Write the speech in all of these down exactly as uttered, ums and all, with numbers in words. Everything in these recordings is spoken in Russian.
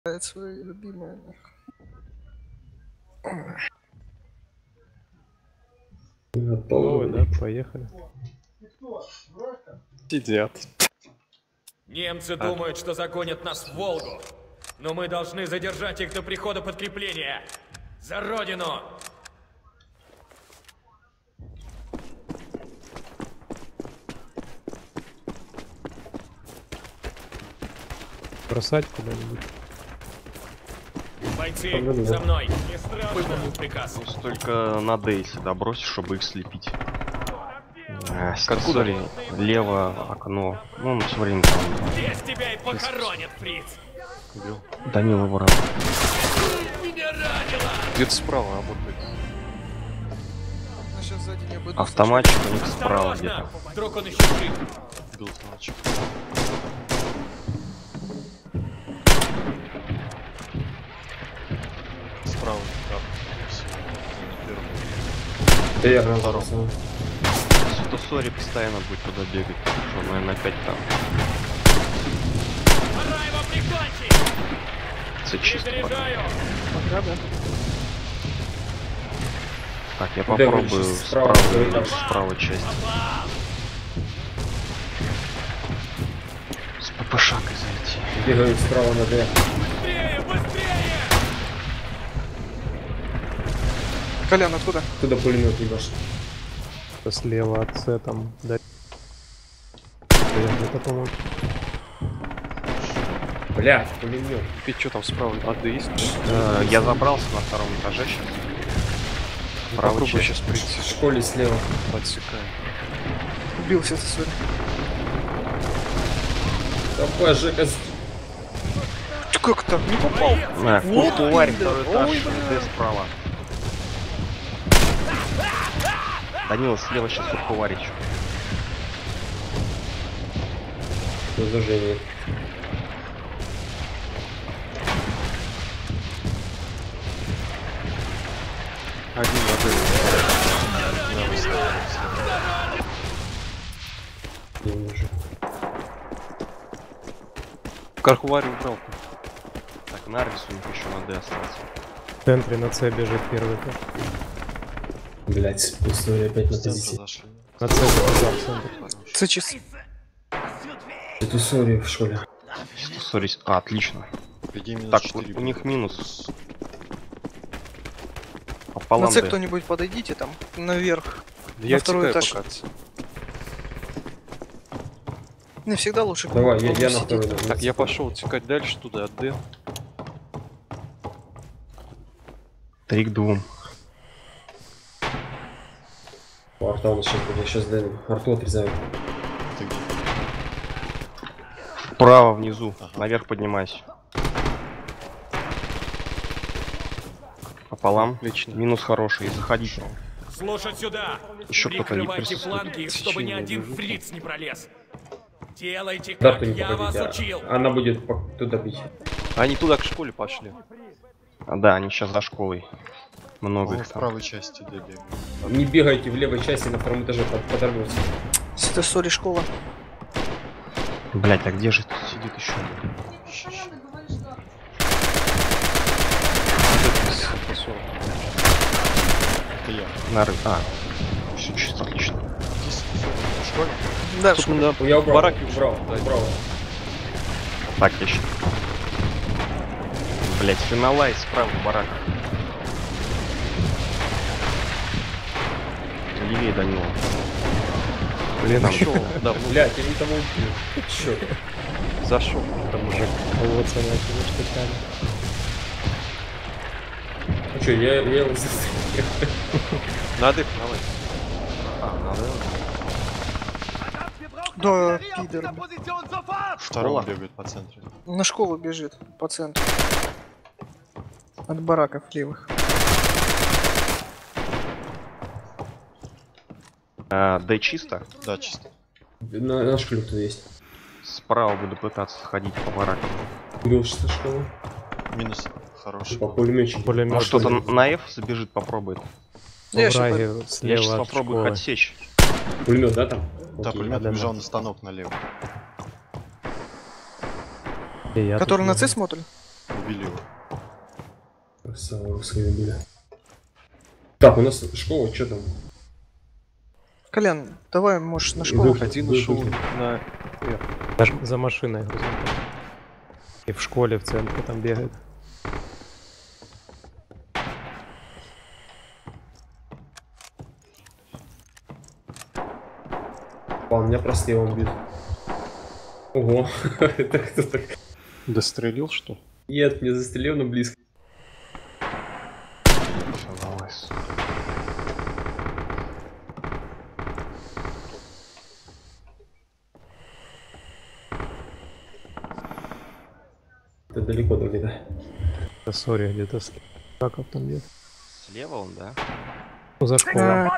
Свои любимые. Готовы, да? Поехали. Сидят. Немцы а. думают, что загонят нас в Волгу. Но мы должны задержать их до прихода подкрепления. За Родину! Бросать куда-нибудь. Бойцы, за мной! Выполнил приказ. Только на Д сюда бросишь, чтобы их слепить. А, смотри, лево окно. Ну, ну смотри, там. Здесь тебя и похоронят, фриц! Данила его рано. Где-то справа работает. Автоматчик у них справа где-то. Вдруг он еще жив. Был автоматчик. Справа, да. Я на втором. Что Сори постоянно будет туда бегать, что, наверное, опять там. Пора его прикончить! Це чисто. Пока, да. Так, я попробую справа, справа, справа часть. С ППшкой зайти. Бегают справа на Д. Быстрее, быстрее! Колян, откуда? Туда пулемет ебашь. Слева от С там, да. Это помочь. Бля, пулемет. Ты что там справа? А, да есть? Э, я забрался на втором этаже сейчас. Попробуй сейчас прийти. В школе слева. Подсекаю. Убился со своим. Давай, Жека. Как так? Не попал. На, куртуарь, второй этаж, Д справа. Данила, слева сейчас куртуарь еще. Разложение. Один воды. Не вижу. Кархуари убрал. Так, Нарвис у них еще на Д остался. В центре на С бежит первый этаж. Блять, история опять на позиции. На С забежал в центр. С часы. Это Сори в школе. Сори, а, отлично. Так, у, у них минус. Пополам На С Д. кто-нибудь подойдите там, наверх. Я на второй этаж. Пока. Не всегда лучше. Давай, я, я на второй. Так, я пошел текать дальше туда, от Д. Три к двум. Арта он сейчас будет, сейчас дай. Арту отрезаю. Право внизу, ага. Наверх поднимайся. Пополам. Отлично. Минус хороший, заходите. Слушать сюда! Еще кто-то не Прикрывайте присутствует. фланги, чтобы ни один фриц не пролез. Делайте, Да, как я вас учил. Она будет туда бить. Они туда к школе пошли. А, да, они сейчас за школой. Много их в там. правой части Д бегают. Не бегайте в левой части на втором этаже, подорвётся. Это Сори школа. Блять, а где же тут сидит еще? Это я. Нары. А, все чисто, отлично. Здесь в школе? Да, в школе. Я убрал, Бараки убрал, убрал. Так, я сейчас. Блять, финалайз справа барак. Левее Данила. Блин, там нашел. Да, Блять, я не тому убил. Чё? зашел. Там уже колоться начали штыками. Ну чё, я, я его застрелил. Надо их, давай. А, надо. Да, пидор. Второго бегает по центру. На школу бежит, по центру. От бараков левых. А, Д чисто? Да, чисто. На, на школе кто есть? Справа буду пытаться ходить по баракам. Убил что школу? Минус хороший. По пулеметчику. Пулемет. Ну что-то на F забежит, попробует. Я Враги Я слева сейчас от попробую их школы. отсечь. Пулемет, да, там? Да, Окей. пулемет да, да. побежал на станок налево. И я Который тут на вижу. С смотрит? Убили его. Красава, русские убили. Так, у нас школа, что там? Колян, давай, можешь на школу. Выход, Один выход. ушел на... Даже за машиной грузовиком. И в школе в центре там бегает. Пан, меня прострелом бит. Ого, это кто так? Дострелил, что? Нет, не застрелил, но близко. Согласен. Это далеко до где-то. Да, сори, где-то с... Как он там где-то? Слева он, да? Ну, за школой. А,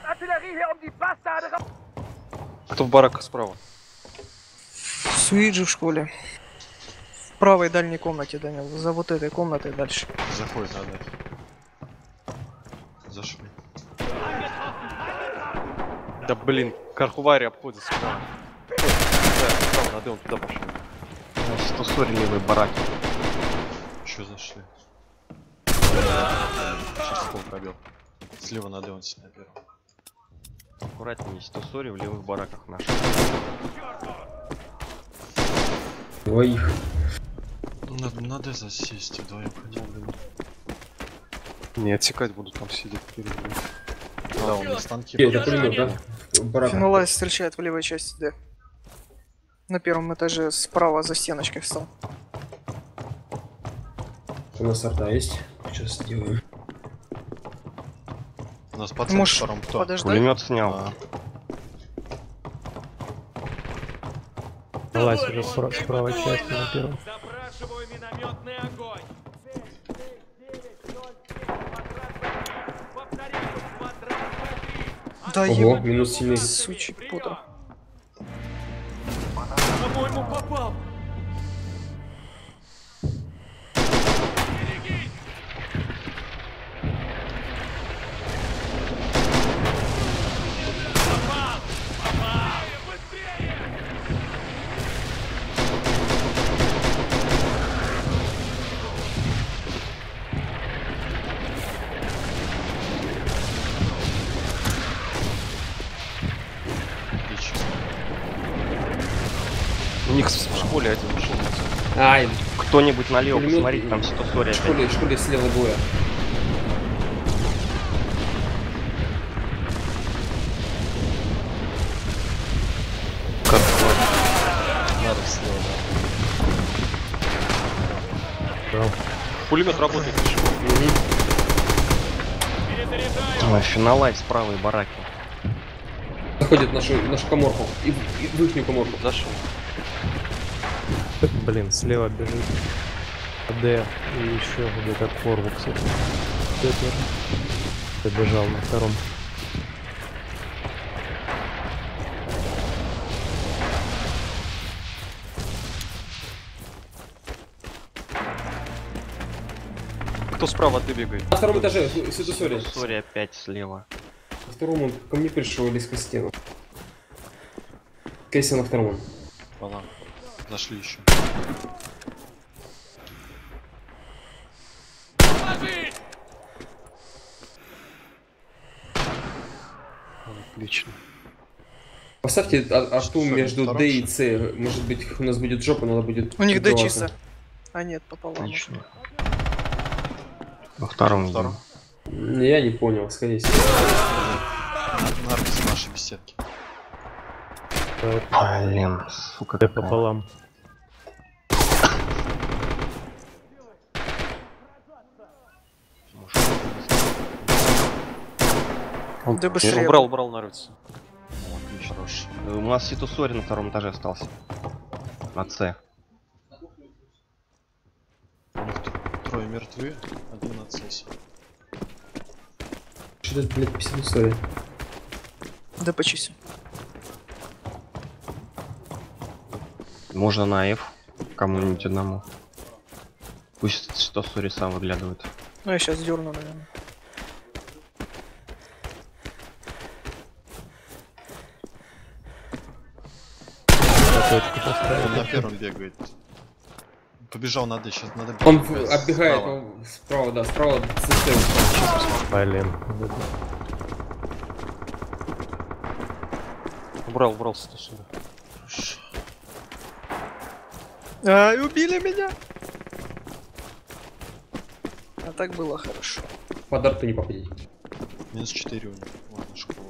Кто в бараках справа? Суиджи в школе. В правой дальней комнате, Данил. За вот этой комнатой дальше. Заходит, надо. Зашли. Да блин, Кархувари обходит справа. Да, справа надо, он туда пошел. сто сорок левый барак. Еще зашли. Сейчас пол пробил. Слева на Деон снайпер. Аккуратнее, сто сорок в левых бараках наши. Двоих. Надо, надо засесть, вдвоем ходил. Не отсекать будут, там сидеть перед ним. Да, он на станке. Окей, это пулемет, да? В бараках. Финалайз встречает в левой части, Д. На первом этаже справа за стеночкой встал. У нас арта есть. Сейчас сделаем. У нас пацан Можешь втором кто? подождать? Пулемет снял. А, Залазь уже с, с правой части на первом. Запрашиваю минометный огонь. Да Ого, еб... минус сильный. Сучий Поттер. По-моему, попал. отлично. У них в школе один ушел. Ай, Кто-нибудь налево, Пулемет- посмотрите, там сто сорок в опять. школе, в школе слева двое. Как Надо слева. Пулемет работает. А, финалайз в правой бараке. Заходит в нашу, в нашу коморку. И, в- и в ихнюю коморку. Зашел. Блин, слева бежит. Д и еще где-то Корву, кстати. Д тоже. Побежал на втором. Кто справа от Д бегает? На втором этаже, Светосори. Сори опять слева. На втором он ко мне пришел или сквозь стену. Кейси на втором. Балан. Зашли еще. Отлично. Поставьте а- арту Что, между втором Д и что С. Может быть, у нас будет жопа, надо будет... У них Д отбиваться. чисто. А нет, пополам. Отлично. Во втором Втором. идем. Я не понял, скорее всего. Нарки с нашей беседки. Блин, сука Д какая. пополам. Он Д быстрее. Убрал, убрал нарвица. Отлично. Хорош. Э, У нас Ситусори на втором этаже остался. На С. У них тр- трое мертвы, один на цессе. Что это, блядь, Светосори? Д почисти. Можно на F. Кому-нибудь одному. Пусть Ситусори сам выглядывает. Ну я сейчас дерну, наверное. Точку Он поставил. на первом бегает. Побежал на Д, сейчас надо... Он в- оббегает, он справа, да, справа. Система. Блин. Убрал, убрал сто сюда. Ай, убили меня! А так было хорошо. Под арту не попадите. Минус четыре у них. Ладно, школа.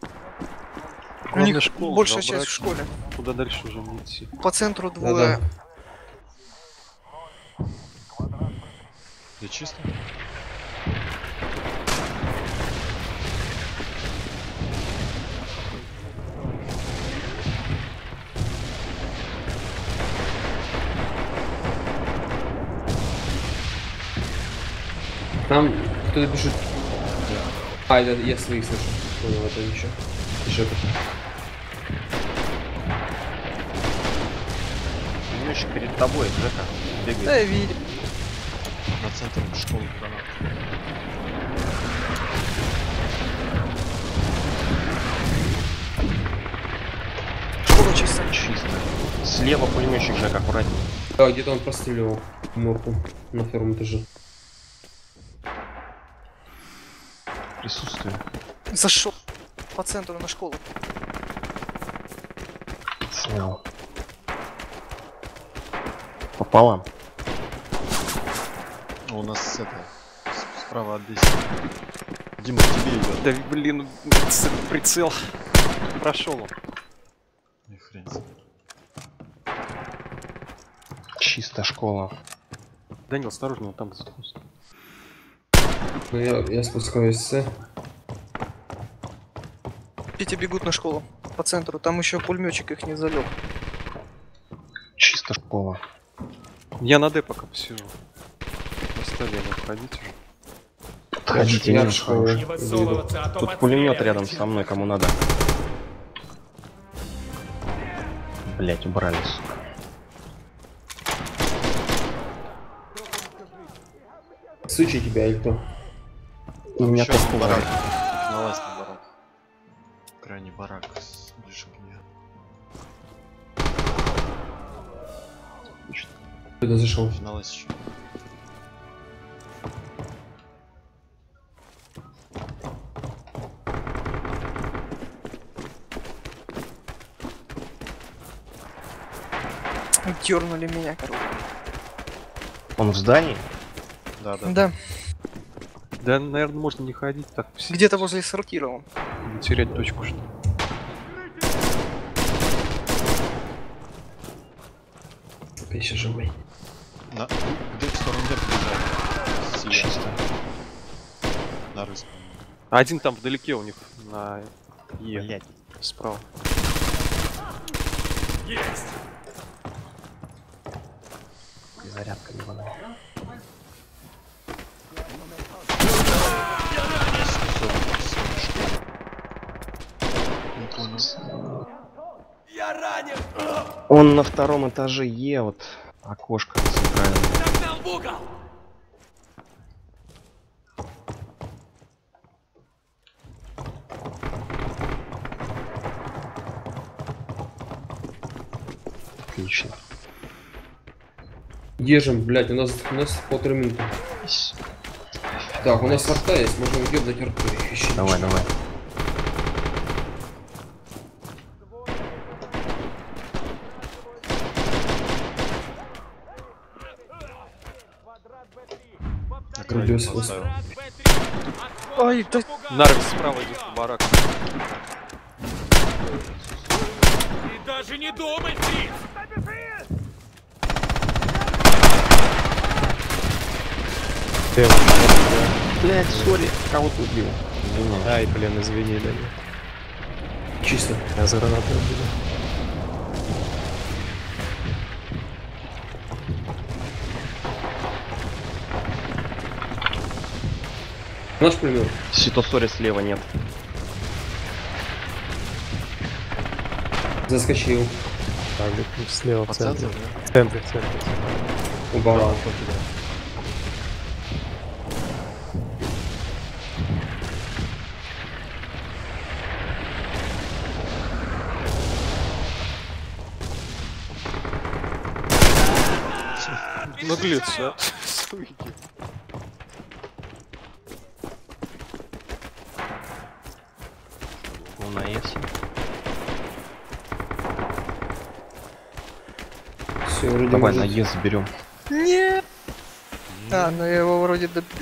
У них школу большая забрать. часть в школе. Куда дальше уже не идти? По центру двое. Да-да. Где чисто? Там кто-то бежит. А, это я своих слышу. Понял, это еще. Жека. Пулеметчик перед тобой, Джека. Бегает. Да, я видел. На центр школы гранат. Школа чисто. Чисто. Слева пулеметчик, Джек, аккуратнее. Да, где-то он простреливал морку на втором этаже. Присутствие. Зашел по центру на школу. Снял. Пополам. А у нас это... с- Справа от Д. Дима, к тебе идет. Да блин, прицел. Прошел он. Ни хрен себе. Чисто школа. Данил, осторожно, он там спуск. Ну, я, я спускаюсь с. Пити бегут на школу. По центру. Там еще пулеметчик их не залег. Чисто школа. Я на Д пока посижу. Оставили, входите уже. Подходите, Я минус школа. хороший. Не высовываться, а то Тут пулемет подстреливают. рядом со мной, кому надо. Блять, убрали, сука. Сучи тебя или кто? У меня Еще тоже один барак. убрали. Налазь на барак. Крайний барак. с- Ближе к мне. Кто-то зашел. Налазь еще. Дернули меня, короче. Он в здании? Да, да. Да. Да, наверное, можно не ходить так. Где-то возле сортира он. Не терять точку, что ли. Ты еще живой. На... Где в сторону Д побежали? Сия. Чисто. На рыск. Один там вдалеке у них на Е. Блять. Справа. Есть! Зарядка не вода. Не понял. Я ранен! Он на втором этаже Е, вот окошко центральное. Загнал в угол! Отлично. Держим, блять, у нас, у нас полторы минуты. Есть. Так, у нас арта есть, можем идем дать арту. Еще Давай, давай. На крайний Радиус поставил. Ай, да Нарвис справа идет в барак. И даже не думай, Фриц! Блять, сори, кого-то убил. Извини. Ай, блин, извини, Данил. чисто. Я за гранатой убил. Наш пулемет. Сито сори слева нет. Заскочил. Так, блин, слева в По центре. центру, да? В центре, в центре. Убрал. наглецы, а? Суки. Ну, на С. Все, вроде Давай может. на Е заберем. Нет! А, ну я его вроде добил.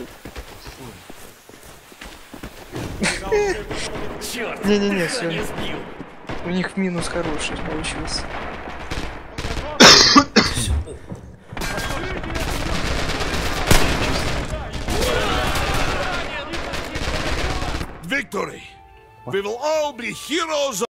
Черт! Не-не-не, не все. сбил. У них минус хороший получился. Victory! We will all be heroes